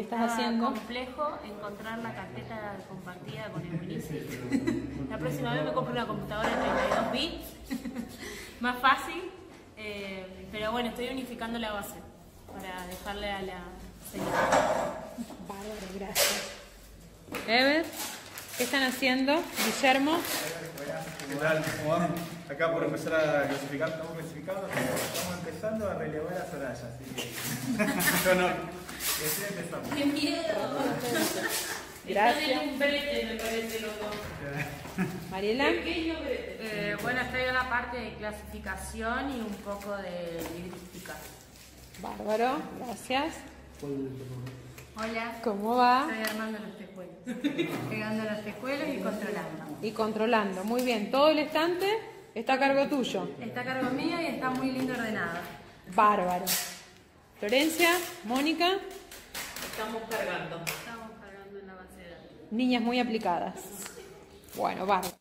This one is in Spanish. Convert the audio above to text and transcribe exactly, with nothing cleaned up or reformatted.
estás Nada haciendo? complejo encontrar la carpeta compartida con el Winisi. La próxima vez me compro una computadora de treinta y dos bits, más fácil, eh, pero bueno, estoy unificando la base para dejarle a la señora. Bárbaro, gracias. Ever, ¿qué están haciendo? Guillermo. ¿Qué tal? ¿Cómo van? Acá por empezar a clasificar, estamos clasificando, estamos empezando a relevar a Soraya, así que... Yo no, estoy empezando. ¡Qué miedo! Gracias. Están en un brete, me parece, los dos. Mariela. Eh, bueno, estoy en la parte de clasificación y un poco de librística. Bárbaro, gracias. Hola. ¿Cómo va? Estoy armando los tejuelos, pegando los tejuelos y controlando. Y controlando, muy bien. Todo el estante está a cargo tuyo. Está a cargo mío y está muy lindo ordenado. Bárbaro. Florencia, Mónica, Estamos cargando. Estamos cargando en la base de datos. niñas muy aplicadas. Bueno, bárbaro.